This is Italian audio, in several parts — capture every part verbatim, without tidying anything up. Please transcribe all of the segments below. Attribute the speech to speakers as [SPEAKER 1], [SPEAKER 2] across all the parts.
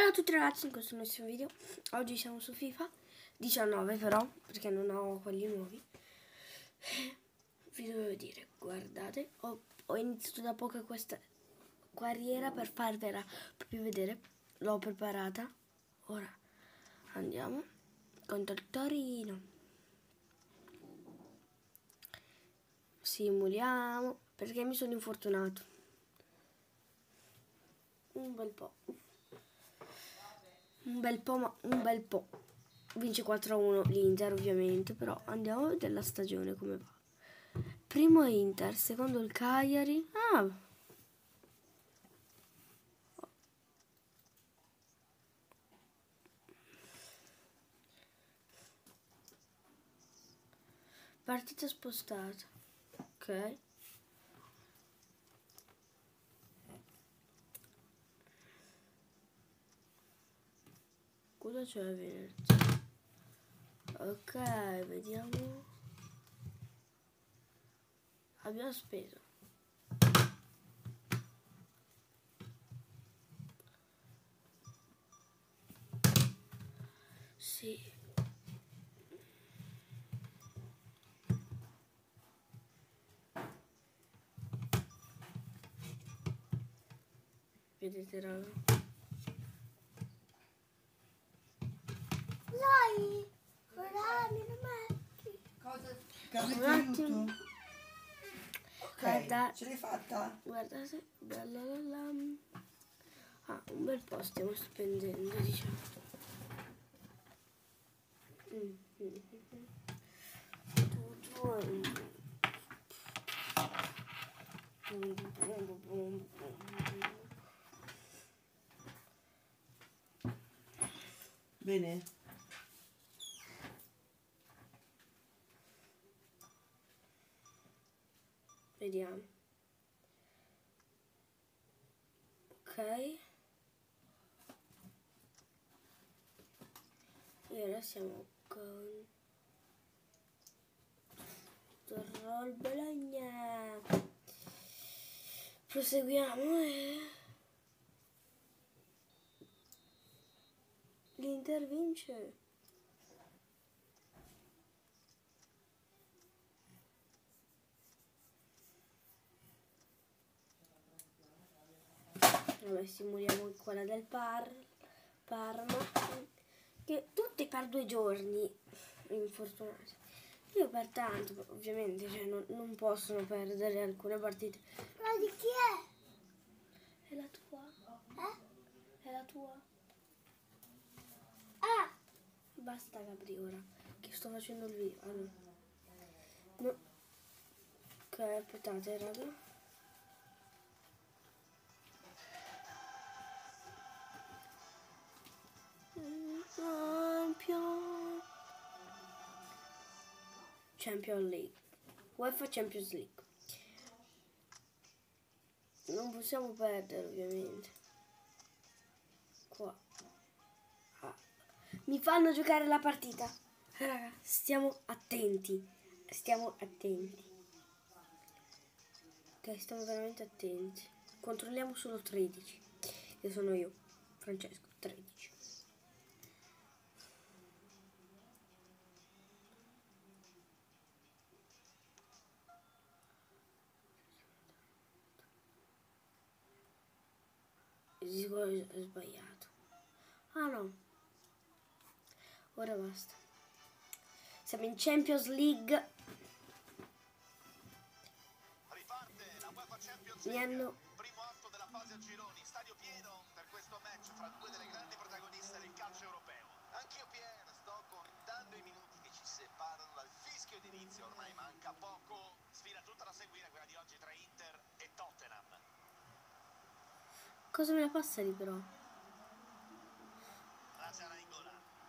[SPEAKER 1] Ciao a tutti ragazzi, in questo nuovo video. Oggi siamo su FIFA diciannove però, perché non ho quelli nuovi. Vi dovevo dire, guardate, ho, ho iniziato da poco questa carriera per farvela proprio vedere. L'ho preparata. Ora andiamo contro il Torino. Simuliamo, perché mi sono infortunato un bel po'. Un bel po', ma un bel po'. Vince quattro a uno l'Inter ovviamente, però andiamo a vedere la stagione come va. Primo è Inter, secondo il Cagliari. Ah! Partita spostata. Ok. Cosa c'è venerdì? Ok, vediamo. Abbiamo speso. Sì. Vedete raga?
[SPEAKER 2] Dai, ora mi metti.
[SPEAKER 3] Cosa?
[SPEAKER 1] Un attimo.
[SPEAKER 3] Ok,
[SPEAKER 1] Guarda,
[SPEAKER 3] ce l'hai fatta?
[SPEAKER 1] guardate, bella la la. Ah, un bel po' stiamo spendendo, diciamo. Mm, mm, mm.
[SPEAKER 3] Bene.
[SPEAKER 1] Vediamo. Ok. E ora siamo con Torrol Bologna. Proseguiamo e l'Inter vince. Vabbè, simuliamo quella del Par Parma, che tutti per due giorni infortunati. Io per tanto, ovviamente, cioè, non, non possono perdere alcune partite.
[SPEAKER 2] Ma di chi è?
[SPEAKER 1] È la tua?
[SPEAKER 2] Eh?
[SPEAKER 1] È la tua?
[SPEAKER 2] Ah!
[SPEAKER 1] Basta Gabri ora, che sto facendo il video. Allora. No. Ok, aspettate raga. Champion Champions League, UEFA Champions League. Non possiamo perdere ovviamente. Qua. Ah. Mi fanno giocare la partita. Raga, stiamo attenti. Stiamo attenti. Ok, stiamo veramente attenti. Controlliamo solo tredici. Che sono io, Francesco, tredici. Ho sbagliato. Ah no. Ora basta. Siamo in Champions League.
[SPEAKER 4] Riparte la UEFA Champions
[SPEAKER 1] Mi
[SPEAKER 4] League.
[SPEAKER 1] hanno...
[SPEAKER 4] Primo atto della fase a gironi, stadio pieno per questo match fra due delle grandi protagoniste del calcio europeo. Anch'io Pier, sto contando i minuti che ci separano dal fischio d'inizio, ormai manca poco. Sfida tutta da seguire quella di oggi tra Inter e Tottenham.
[SPEAKER 1] Cosa me la passa lì però?
[SPEAKER 4] Razza Nainggolan.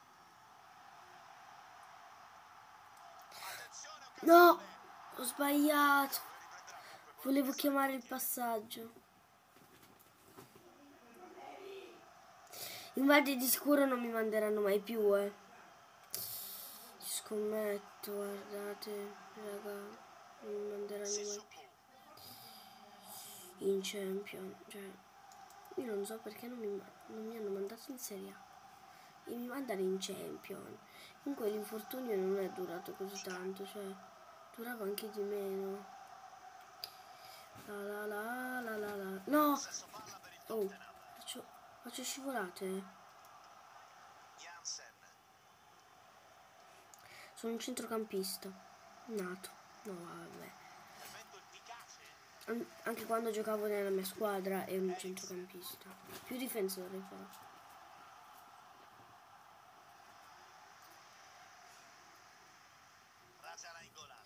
[SPEAKER 4] Attenzione,
[SPEAKER 1] No!
[SPEAKER 4] occasione.
[SPEAKER 1] Ho sbagliato. Volevo chiamare il passaggio. Infatti di sicuro non mi manderanno mai più, eh. Ci scommetto, guardate, raga. Non mi manderanno mai più in Champion, cioè. Io non so perché non mi, non mi hanno mandato in Serie A e mi mandano in Champion. Comunque l'infortunio non è durato così tanto, cioè durava anche di meno. La la la la la la. No! Oh, faccio, faccio scivolate.
[SPEAKER 4] Jansen.
[SPEAKER 1] Sono un centrocampista. Nato. No, vabbè.
[SPEAKER 4] Effetto efficace.
[SPEAKER 1] An- anche quando giocavo nella mia squadra ero un centrocampista. Più difensore però.
[SPEAKER 4] Raja Nainggolan.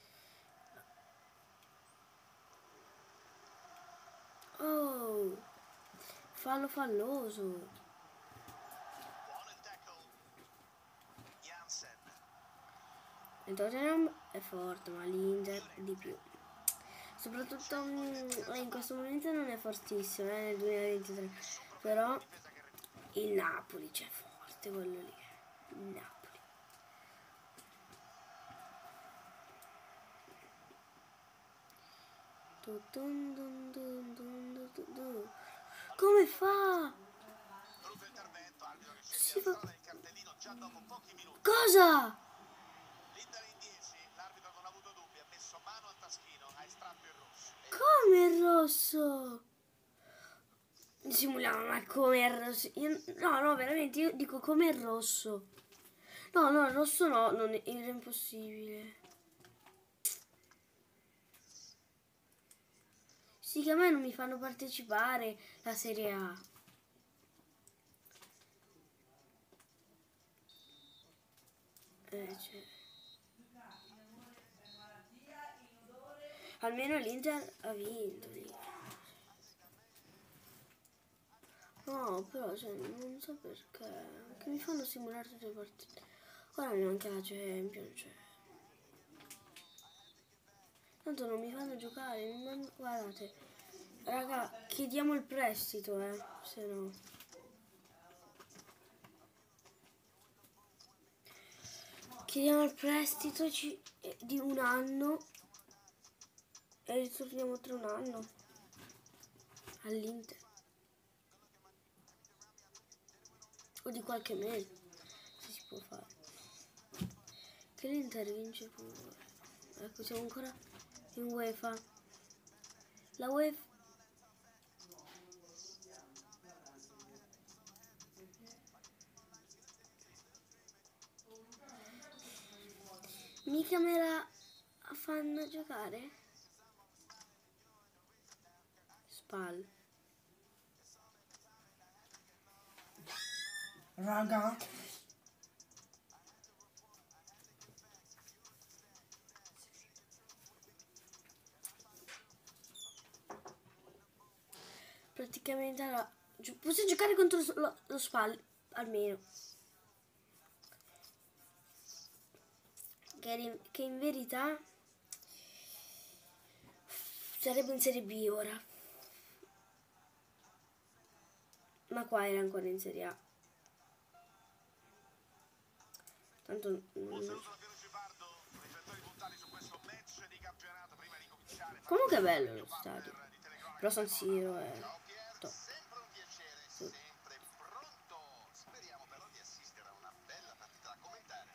[SPEAKER 1] Oh! Fallo falloso.
[SPEAKER 4] Buono il tackle. Jansen.
[SPEAKER 1] Il Tottenham è forte, ma l'Inter di più. Soprattutto mm, in questo momento non è fortissimo, eh, nel duemilaventitré. Però il Napoli c'è forte, quello lì. Il Napoli. Tu, dun, dun, dun, dun, dun, dun, dun. Come fa?
[SPEAKER 4] Brutto intervento, arbitro che
[SPEAKER 1] Si
[SPEAKER 4] sceglie
[SPEAKER 1] fa-
[SPEAKER 4] la strada del cartellino già dopo pochi minuti.
[SPEAKER 1] Cosa?
[SPEAKER 4] L'Inter è in dieci, l'arbitro non ha avuto dubbi, ha messo mano al taschino, ha estratto il rosso. E
[SPEAKER 1] Come il rosso? Simuliamo, ma come il rosso? Io- no, no, veramente, io dico come il rosso. No, no, il rosso no, non è, era impossibile. Sì, che a me non mi fanno partecipare la Serie A. Eh, cioè. Almeno l'Inter ha vinto lì. No, però cioè, non so perché. Che mi fanno simulare tutte le partite. Ora mi manca la Champions, cioè. Tanto non mi fanno giocare, mi man- guardate. Raga, chiediamo il prestito, eh, se no. Chiediamo il prestito ci- eh, di un anno e ritorniamo tra un anno all'Inter. O di qualche mese, se si può fare. Che l'Inter vince pure. Ecco, siamo ancora in UEFA. La UEFA. Mica me la fanno giocare? Spal.
[SPEAKER 3] Raga.
[SPEAKER 1] Praticamente allora, gio- posso giocare contro lo, lo Spal almeno. Che, in- che in verità sarebbe in Serie B ora. Ma qua era ancora in Serie A. Tanto
[SPEAKER 4] un
[SPEAKER 1] mm,
[SPEAKER 4] saluto da Piero Cipardo, riflettori puntati su questo match di campionato prima di cominciare.
[SPEAKER 1] comunque è bello lo stadio. Però San Siro è
[SPEAKER 4] Ciao Pier,
[SPEAKER 1] top.
[SPEAKER 4] sempre un piacere, sempre pronto. Speriamo però di assistere a una bella partita da commentare.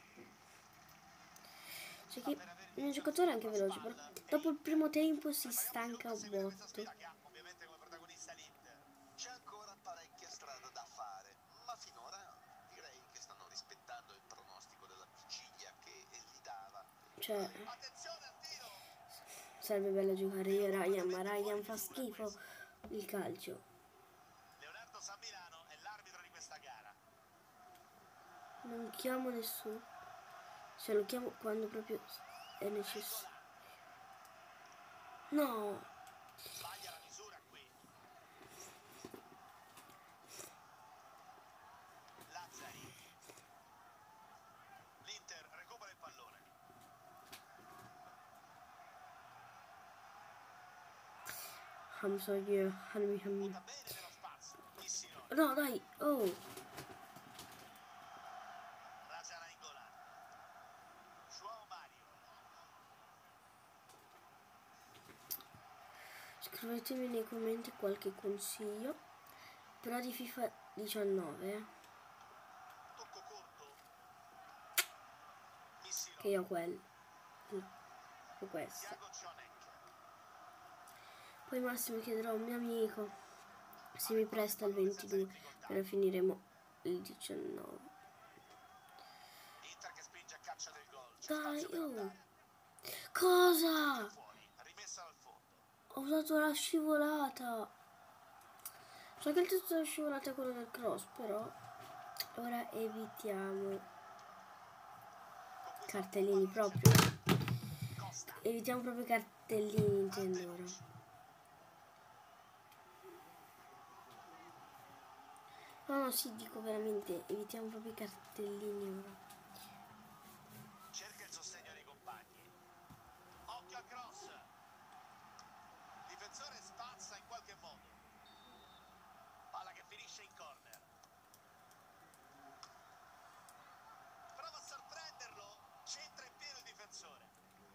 [SPEAKER 1] C'è chi il mio giocatore è anche veloce, però dopo il primo tempo si stanca un botto.
[SPEAKER 4] Che ha ovviamente come protagonista l'Inter. C'è ancora parecchia strada da fare, ma finora direi che stanno rispettando il pronostico della vigilia che gli dava.
[SPEAKER 1] Cioè,
[SPEAKER 4] Attenzione al tiro!
[SPEAKER 1] sarebbe bello giocare io e Ryan, ma Ryan fa schifo il calcio.
[SPEAKER 4] Leonardo Sammirano è l'arbitro di questa gara.
[SPEAKER 1] Non chiamo nessuno. Se lo chiamo quando proprio è necessario. No!
[SPEAKER 4] Sbaglia la misura qui. Lazzari. L'Inter recupera il pallone.
[SPEAKER 1] I'm sorry, Hammy Hammy.
[SPEAKER 4] Butta bene nello spazio. Insigne.
[SPEAKER 1] No, dai, oh!
[SPEAKER 4] Raja Nainggolan. João Mario.
[SPEAKER 1] Scrivetemi nei commenti qualche consiglio Però di FIFA diciannove, eh,
[SPEAKER 4] Tocco corto. Missilo.
[SPEAKER 1] che io ho quello. No, ho questo.
[SPEAKER 4] Thiago Cionek.
[SPEAKER 1] Poi massimo chiederò a un mio amico se mi presta il ventidue, però finiremo il diciannove.
[SPEAKER 4] Inter che spinge a caccia del gol. C'è
[SPEAKER 1] Dai,
[SPEAKER 4] spazio per
[SPEAKER 1] oh.
[SPEAKER 4] andare.
[SPEAKER 1] Cosa?
[SPEAKER 4] Fuori. Rimessa dal fondo.
[SPEAKER 1] Ho usato la scivolata. So che il testo della scivolata è quello del cross, però ora evitiamo cartellini proprio.
[SPEAKER 4] Costa.
[SPEAKER 1] Evitiamo proprio i cartellini, intendo ora. No, no, sì, dico veramente, evitiamo proprio i cartellini ora.
[SPEAKER 4] Cerca il sostegno dei compagni. Occhio al cross. Difensore spazza in qualche modo. Palla che finisce in corner. Prova a sorprenderlo. Centra in pieno il difensore.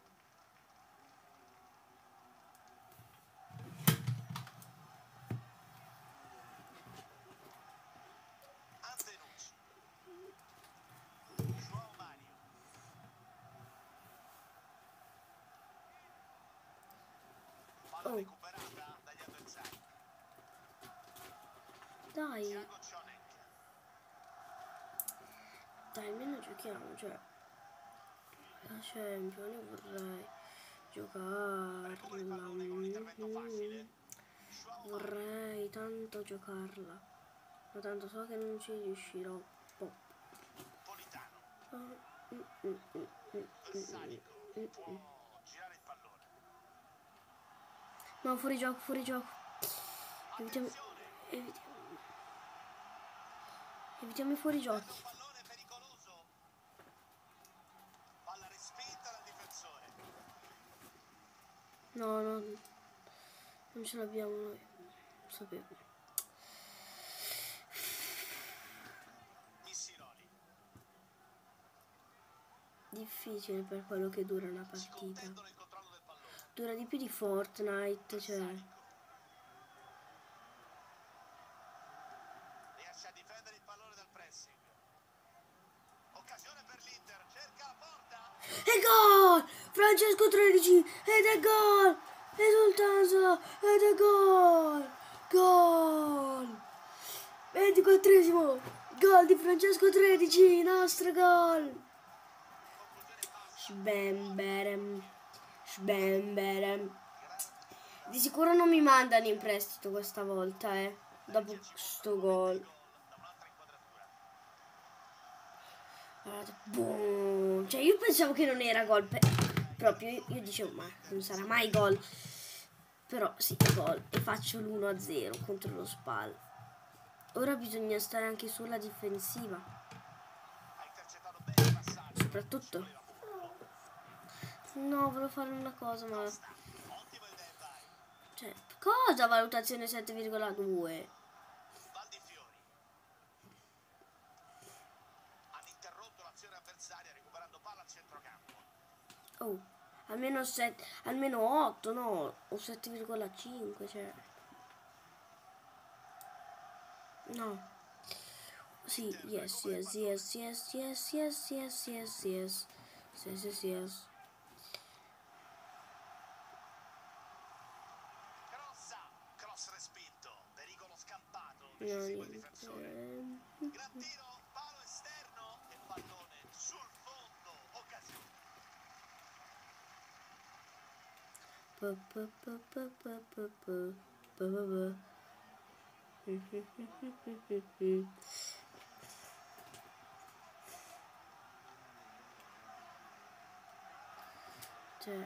[SPEAKER 4] Antenucci. João Mario. Palla
[SPEAKER 1] Oh.
[SPEAKER 4] recuperata dagli avversari.
[SPEAKER 1] Dai,
[SPEAKER 4] Thiago Cionek.
[SPEAKER 1] dai, almeno giochiamo, cioè. La Champions, io vorrei giocarla.
[SPEAKER 4] Recupera il pallone con un intervento facile.
[SPEAKER 1] mm,
[SPEAKER 4] João Mario.
[SPEAKER 1] Vorrei tanto giocarla. Ma tanto so che non ci riuscirò. Boh.
[SPEAKER 4] Politano.
[SPEAKER 1] Ah, mm, mm, mm, mm,
[SPEAKER 4] Versalico.
[SPEAKER 1] mm, mm.
[SPEAKER 4] Può girare il pallone.
[SPEAKER 1] No, fuori gioco, fuori gioco. Evitiamo,
[SPEAKER 4] Attenzione.
[SPEAKER 1] evitiamo, evitiamo i fuori
[SPEAKER 4] Perde
[SPEAKER 1] giochi.
[SPEAKER 4] un pallone pericoloso. Palla respinta dal difensore.
[SPEAKER 1] No, no, non ce l'abbiamo noi. Lo sapevo.
[SPEAKER 4] Missiloli.
[SPEAKER 1] Difficile per quello che dura una
[SPEAKER 4] Si
[SPEAKER 1] partita.
[SPEAKER 4] contendono il controllo del pallone.
[SPEAKER 1] Dura di più di Fortnite, cioè.
[SPEAKER 4] Versalico. Riesce a difendere il pallone dal pressing. Occasione per l'Inter. Cerca la porta.
[SPEAKER 1] E gol! Francesco tredici ed è gol! Esultanza ed è gol! Gol! ventiquattresimo gol di Francesco tredici, nostro gol!
[SPEAKER 4] Conclusione bassa.
[SPEAKER 1] Sbemberem, sbemberem. Di sicuro non mi mandano in prestito questa volta, eh. Dopo sto gol.
[SPEAKER 4] Da un'altra inquadratura.
[SPEAKER 1] Guardate, boom. Cioè io pensavo che non era gol per... proprio, io, io dicevo ma non sarà mai gol, però sì, è gol e faccio l'uno a zero contro lo Spal. Ora bisogna stare anche sulla difensiva,
[SPEAKER 4] Ha intercettato bene il passaggio.
[SPEAKER 1] soprattutto. No, volevo fare una cosa, ma
[SPEAKER 4] Ottimo il dai.
[SPEAKER 1] cioè, cosa valutazione sette virgola due?
[SPEAKER 4] Valdifiori. Hanno interrotto l'azione avversaria recuperando palla al centrocampo.
[SPEAKER 1] Oh, almeno sette, almeno otto, no, o sette virgola cinque, cioè. No. Sì, yes, yes, yes, yes, yes, yes, yes, yes, yes. Yes, yes, yes.
[SPEAKER 4] Crossa. Cross respinto. Pericolo scampato.
[SPEAKER 1] No,
[SPEAKER 4] Decisivo il
[SPEAKER 1] niente.
[SPEAKER 4] difensore.
[SPEAKER 1] Ehm,
[SPEAKER 4] Gran tiro. Palo esterno. E pallone sul fondo. Occasione.
[SPEAKER 1] pa, pa, pa, pa, pa, pa, pa, pa, pa, pa. Cioè,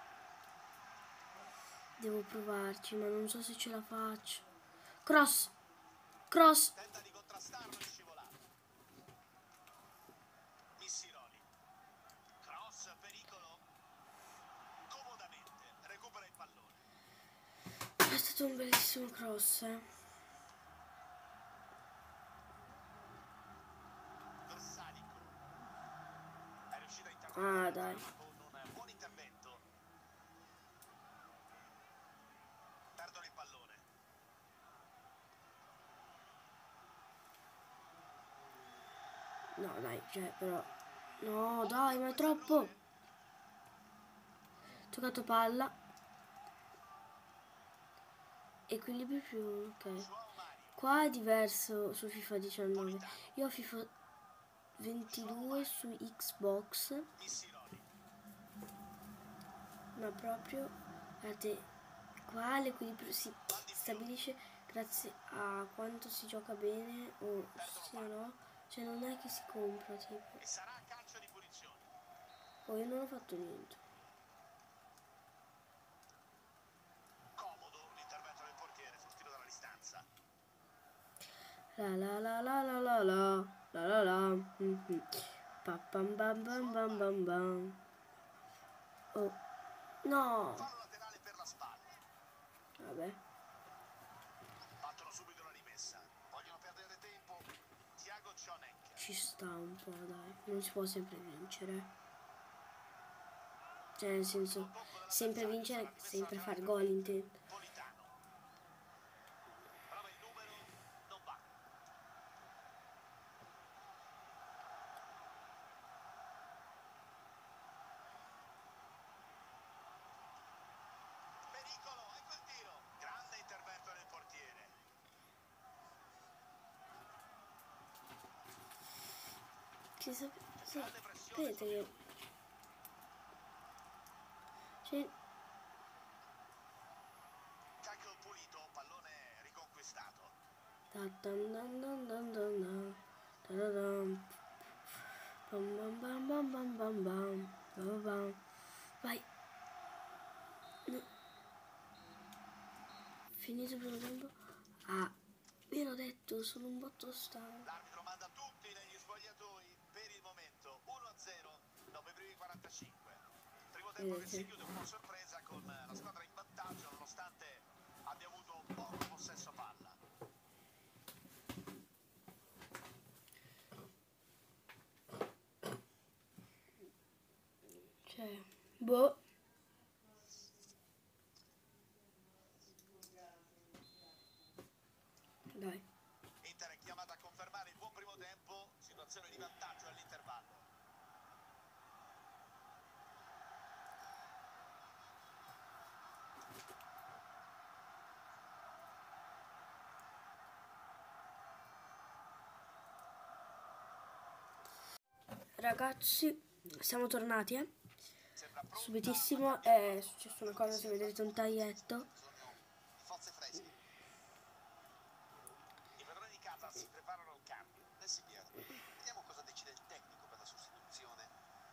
[SPEAKER 1] devo provarci, ma non so se ce la faccio. Cross, cross.
[SPEAKER 4] Tenta di contrastarlo e scivolato. Missiloli. Cross, pericolo. Comodamente. Recupera il pallone.
[SPEAKER 1] È stato un bellissimo cross, eh.
[SPEAKER 4] Versalico. È riuscito a interrompere
[SPEAKER 1] Ah, dai.
[SPEAKER 4] con un buon intervento. Perdono il pallone.
[SPEAKER 1] No, dai, cioè, però... No, dai, ma è troppo! Giocato palla. Equilibrio più... ok. Qua è diverso su FIFA diciannove. Io ho FIFA ventidue su Xbox. Ma proprio... Guardate, qua l'equilibrio si stabilisce grazie a quanto si gioca bene o se no. Cioè non è che si compra, tipo.
[SPEAKER 4] E sarà calcio di punizione.
[SPEAKER 1] Oh, io non ho fatto niente.
[SPEAKER 4] Comodo l'intervento del portiere sul tiro dalla distanza.
[SPEAKER 1] La la la la la la la la la la mm-hmm. Pa pam bam bam bam bam bam. Oh no,
[SPEAKER 4] Fallo laterale per la spalla.
[SPEAKER 1] vabbè,
[SPEAKER 4] Battono subito la rimessa. Vogliono perdere tempo. Thiago Cionek.
[SPEAKER 1] ci sta un po', dai, non si può sempre vincere. Cioè nel senso, sempre vincere, sempre far gol intendo.
[SPEAKER 4] Politano. Prova il numero. Non va. Pericolo, ecco il tiro. Grande intervento del portiere.
[SPEAKER 1] Ci sa- sì, vedete che... Cioè,
[SPEAKER 4] Tackle pulito, pallone riconquistato.
[SPEAKER 1] da dan dan dan dan dan dan da da dam. Bam bam bam bam bam bam bam bam bam. Vai. No. Finito il primo tempo. Ah, vi l'ho detto, sono un botto stanco.
[SPEAKER 4] L'arbitro manda tutti negli spogliatoi. Per il momento uno a zero dopo i primi quarantacinque. Primo tempo che si chiude un po' a sorpresa con la squadra in vantaggio nonostante abbia avuto poco possesso palla.
[SPEAKER 1] Cioè, boh. Dai.
[SPEAKER 4] Inter è chiamata a confermare il buon primo tempo, situazione di vantaggio all'intervallo.
[SPEAKER 1] Ragazzi, siamo tornati, eh.
[SPEAKER 4] Sembra pronta
[SPEAKER 1] Subitissimo è successa una cosa, se vedete un taglietto.
[SPEAKER 4] bisogno di forze fresche. I padroni di casa si preparano al cambio. Messi Piero. Vediamo cosa decide il tecnico per la sostituzione.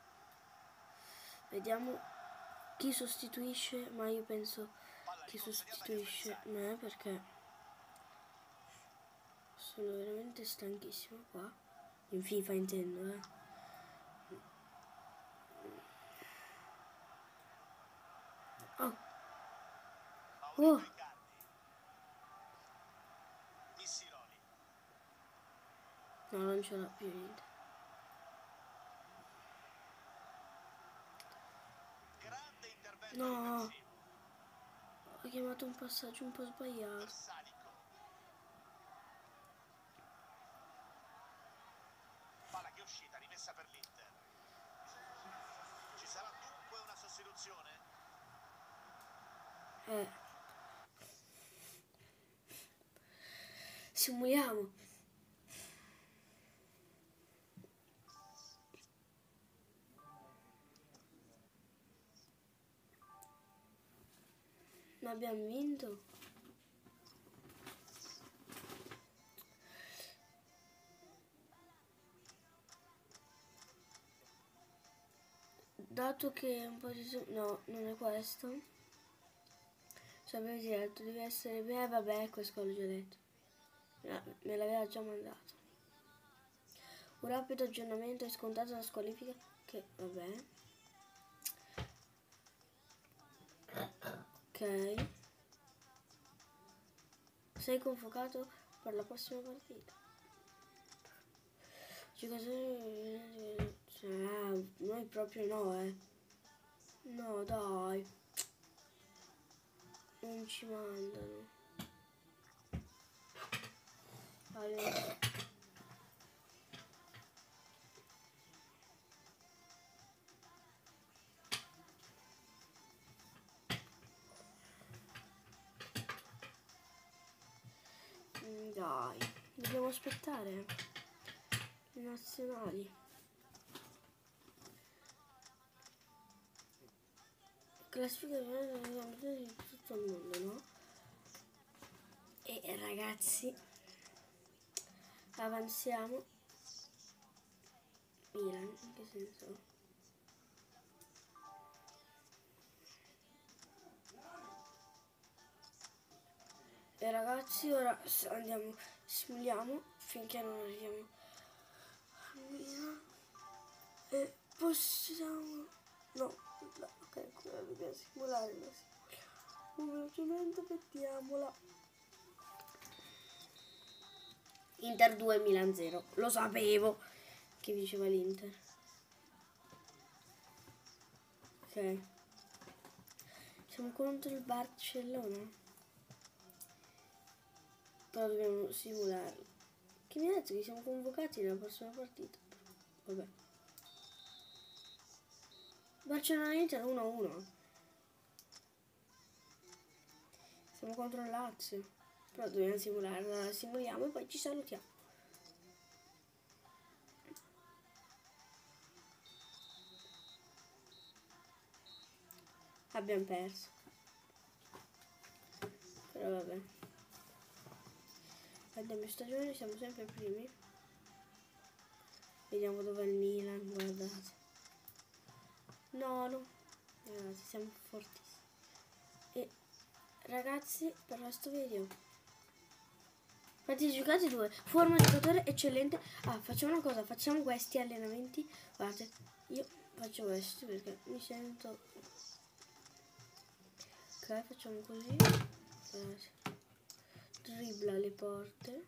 [SPEAKER 1] Vediamo chi sostituisce, ma io penso chi sostituisce me perché sono veramente stanchissimo qua. In FIFA intendo, eh. Oh.
[SPEAKER 4] Maurito
[SPEAKER 1] Oh.
[SPEAKER 4] Icardi. Missiroli.
[SPEAKER 1] No, non ce l'ho più niente.
[SPEAKER 4] Grande intervento
[SPEAKER 1] No.
[SPEAKER 4] difensivo.
[SPEAKER 1] Ho chiamato un passaggio un po' sbagliato.
[SPEAKER 4] Bersalico. Palla che è uscita, rimessa per l'Inter. Ci sarà dunque una sostituzione?
[SPEAKER 1] Eh. Simuliamo. Ma abbiamo vinto? Dato che un po' di... No, non è questo. Cioè, avevi detto, deve essere... Beh, vabbè, questo l'ho già detto. Me l'aveva già mandato. Un rapido aggiornamento è scontato la squalifica che... Vabbè. Ok. Sei convocato per la prossima partita. Giocatore... Cioè, noi proprio no, eh. No, dai. Non ci mandano. Allora. dai, dobbiamo aspettare le nazionali. Classifica di tutto il mondo, no? E ragazzi, avanziamo. Milan, in che senso? E ragazzi, ora andiamo, simuliamo finché non arriviamo a Milan. E possiamo... No, no, ok, come dobbiamo simulare? La simuliamo velocemente, mettiamola. Inter due, Milan zero. Lo sapevo che diceva l'Inter. Ok. Siamo contro il Barcellona. Però dobbiamo simularlo. Che mi ha detto che siamo convocati nella prossima partita. Vabbè. Barcellona-Inter uno a uno. Siamo contro il Lazio. Però dobbiamo simularla. La simuliamo e poi ci salutiamo. Abbiamo perso. Però vabbè. Andiamo in stagione, siamo sempre primi. Vediamo dove è il Milan, guardate. No, no. Ragazzi, siamo fortissimi. E ragazzi, per questo video. Partite giocate due. Forma giocatore eccellente. Ah, facciamo una cosa, facciamo questi allenamenti. Guardate, io faccio questi perché mi sento. Ok, facciamo così. Guardate. Dribbla le porte.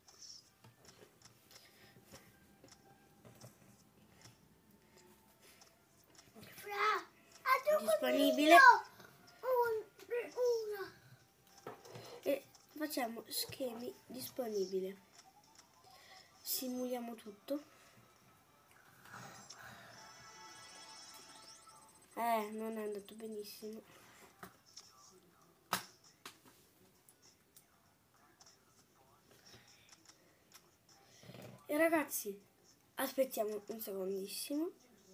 [SPEAKER 2] Fra, ha
[SPEAKER 1] Disponibile.
[SPEAKER 2] un, una.
[SPEAKER 1] E facciamo schemi disponibili. Simuliamo tutto. Eh, non è andato benissimo. E ragazzi, aspettiamo un secondissimo.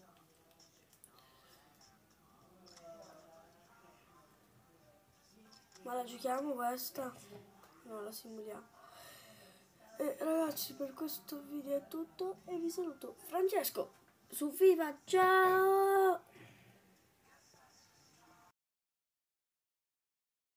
[SPEAKER 1] Ma la giochiamo questa? No, la simuliamo. E ragazzi, per questo video è tutto e vi saluto. Francesco su FIFA, ciao!